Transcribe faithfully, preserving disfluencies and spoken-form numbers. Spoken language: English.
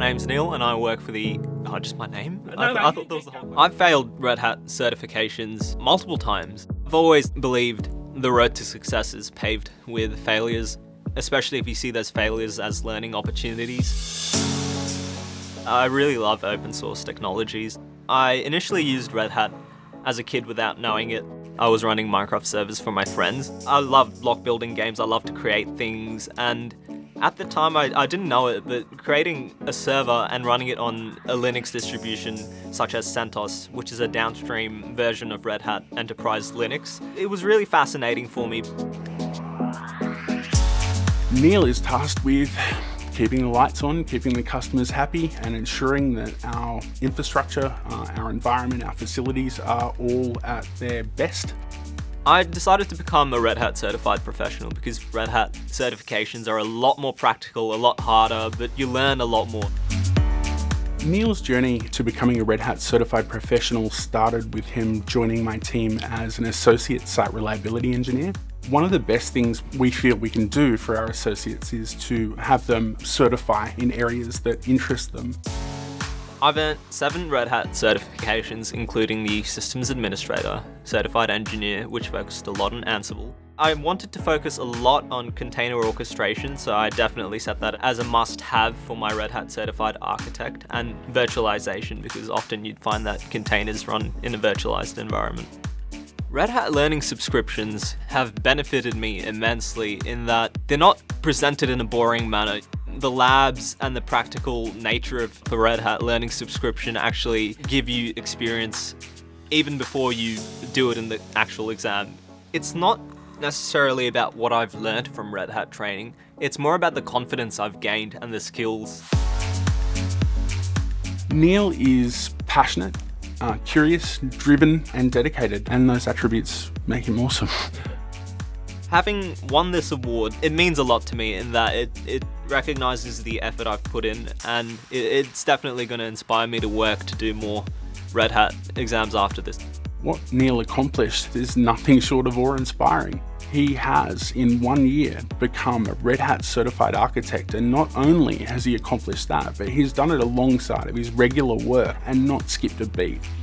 name's Neil and I work for the... Oh, just my name? No, I, th no, I thought that was the whole... I've failed Red Hat certifications multiple times. I've always believed the road to success is paved with failures, especially if you see those failures as learning opportunities. I really love open source technologies. I initially used Red Hat as a kid without knowing it. I was running Minecraft servers for my friends. I loved block building games, I loved to create things, and at the time I, I didn't know it, but creating a server and running it on a Linux distribution such as CentOS, which is a downstream version of Red Hat Enterprise Linux, it was really fascinating for me. Neil is tasked with keeping the lights on, keeping the customers happy, and ensuring that our infrastructure, uh, our environment, our facilities are all at their best. I decided to become a Red Hat certified professional because Red Hat certifications are a lot more practical, a lot harder, but you learn a lot more. Neil's journey to becoming a Red Hat certified professional started with him joining my team as an associate site reliability engineer. One of the best things we feel we can do for our associates is to have them certify in areas that interest them. I've earned seven Red Hat certifications, including the Systems Administrator, Certified Engineer, which focused a lot on Ansible. I wanted to focus a lot on container orchestration, so I definitely set that as a must-have for my Red Hat Certified Architect, and virtualization, because often you'd find that containers run in a virtualized environment. Red Hat Learning subscriptions have benefited me immensely in that they're not presented in a boring manner. The labs and the practical nature of the Red Hat Learning subscription actually give you experience even before you do it in the actual exam. It's not necessarily about what I've learned from Red Hat training, it's more about the confidence I've gained and the skills. Neil is passionate, uh, curious, driven, and dedicated, and those attributes make him awesome. Having won this award, it means a lot to me in that it, it recognizes the effort I've put in, and it, it's definitely going to inspire me to work to do more Red Hat exams after this. What Neil accomplished is nothing short of awe-inspiring. He has, in one year, become a Red Hat certified architect, and not only has he accomplished that, but he's done it alongside of his regular work and not skipped a beat.